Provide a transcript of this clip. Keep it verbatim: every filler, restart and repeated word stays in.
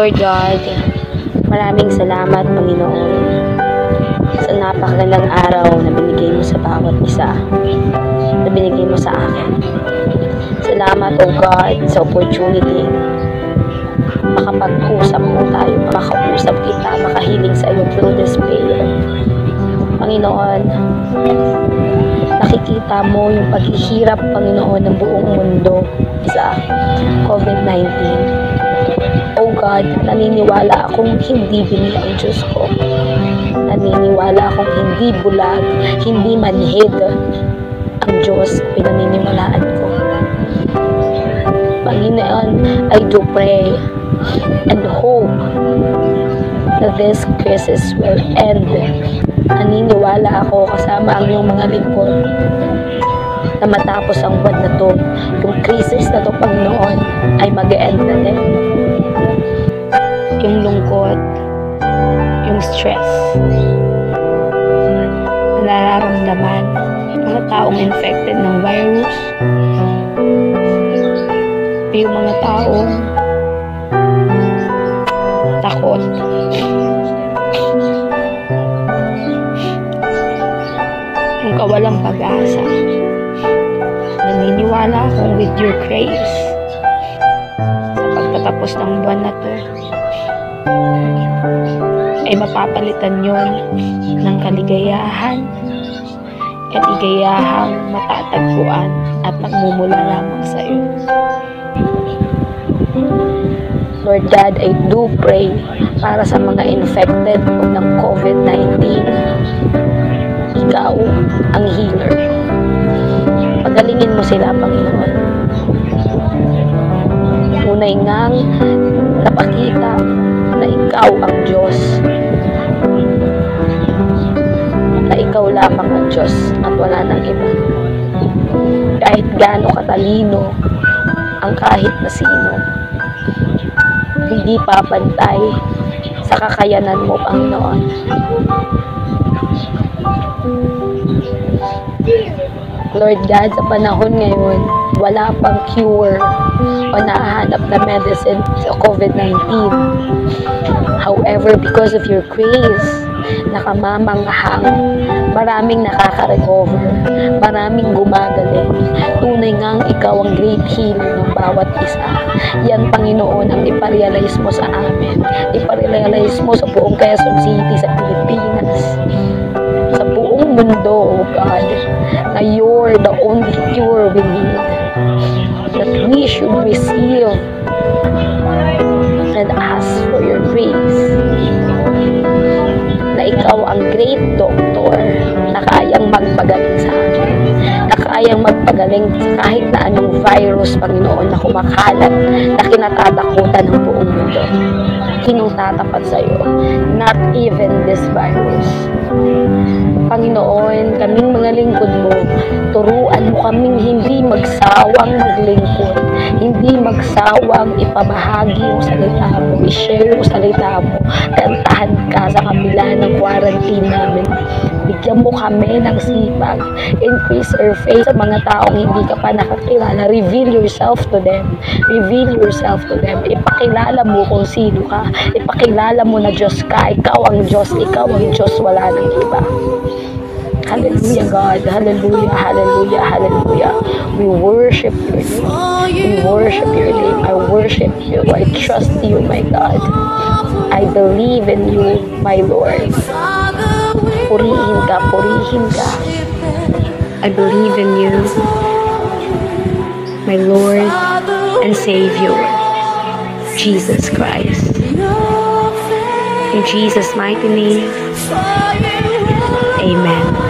Lord God, maraming salamat, Panginoon, sa napakagandang araw na binigay mo sa bawat isa, na binigay mo sa akin. Salamat, O God, sa opportunity makapag-usap mo tayo, makausap kita, makahiling sa iyo through this prayer. Panginoon, nakikita mo yung paghihirap, Panginoon, ng buong mundo sa COVID nineteen. Oh God, naniniwala akong hindi bini ang Diyos ko. Naniniwala akong hindi bulag, hindi manhid ang Diyos, pinaniniwalaan ko. Panginoon, I do pray and hope that this crisis will end. Naniniwala ako kasama ang iyong mga lingkod na matapos ang buwan na to, yung crisis na to, Panginoon, ay mag-e-end na din. Yung lungkot, yung stress, nararamdaman mga taong infected ng virus, yung mga taong takot, yung kawalang pag-asa. Naniniwala akong with your grace, sa pagtatapos ng buwan na to, ay mapapalitan yon ng kaligayahan, kaligayahang matatagpuan at magmumula lamang sa iyo. Lord God, I do pray para sa mga infected ng COVID nineteen. Ikaw ang healer. Pagalingin mo sila, Panginoon. Unay ngang napakita na ikaw ang Diyos. Na ikaw lamang ang Diyos at wala nang iba. Kahit gaano katalino ang kahit na sino, hindi papantay sa kakayanan mo, Panginoon. Lord God, sa panahon ngayon, wala pang cure o nahanap na medicine sa COVID nineteen. However, because of your grace, nakamamanghang, maraming nakaka-recover, maraming gumagaling. Tunay ngang ikaw ang great healer ng bawat isa. Yan, Panginoon, ang iparealize mo sa amin. Iparealize mo sa buong Quezon City, sa Pilipinas, sa buong mundo, O God, na you're the only cure we need, that we should receive and ask for your grace, na ikaw ang great doctor na kayang magpagaling sa akin, na kayang magpagaling kahit na anong virus, Panginoon, na kumakalat, na kinatatakutan ng buong mundo. Sinong tatapat sa iyo? Not even this virus. Panginoon, kaming mga lingkod mo, turuan mo kaming hindi magsawang maglingkod, hindi magsawang ipamahagi yung salita mo, i-share yung salita mo, kantahan ka sa kabila ng quarantine namin. Bigyan mo kami ng sipag, increase our faith sa mga taong hindi ka pa nakakilala, reveal yourself to them, reveal yourself to them, ipakilala mo kung sino ka, ipakilala mo na Diyos ka, ikaw ang Diyos, ikaw ang Diyos, wala nang iba. Hallelujah, God. Hallelujah, hallelujah, hallelujah. We worship your name. We worship your name. I worship you. I trust you, my God. I believe in you, my Lord. Purihin ka, purihin ka. I believe in you, my Lord and Savior, Jesus Christ. In Jesus' mighty name, amen.